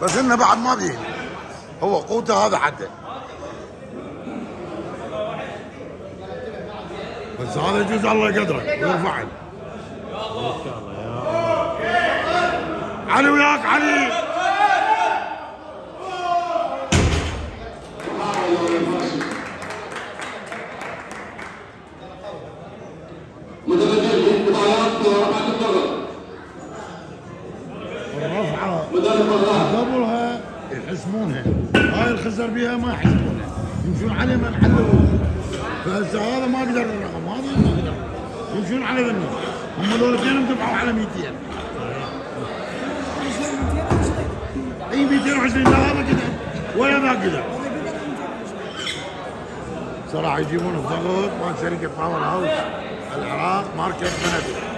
بس انه بعد ما بيهني، هو قوته هذا حده. بس هذا يجوز الله يقدرك ويرفعك. ان شاء الله يا علي وياك علي. الرفعه قبلها يحسمونها، هاي الخزر بيها ما يحسمونها، يمشون عليه ما نحلوه. فهسه هذا ما قدر الرقم، هذا ما قدر، يمشون على ذنه. هم ذول اثنينهم دفعوا على 200. اي 220. لا هذا قدر ولا ما قدر. صراحه يجيبون الضغط مال شركه باور هاوس العراق ماركه بنادق.